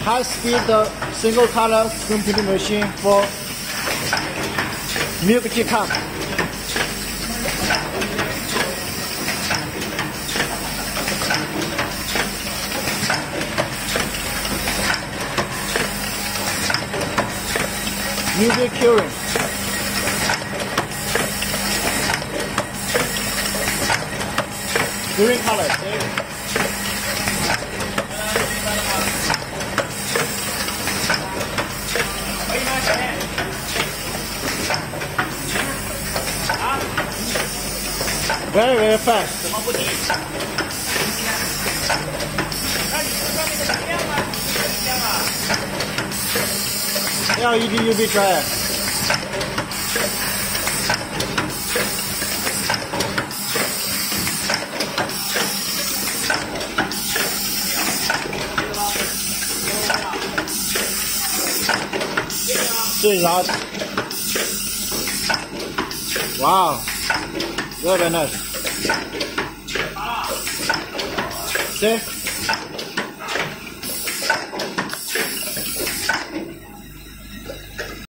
high-speed single color screen printing machine for milk tea cup. UV curing. Green color. Very, very fast. LED UV dryer. Wow, very nice. See?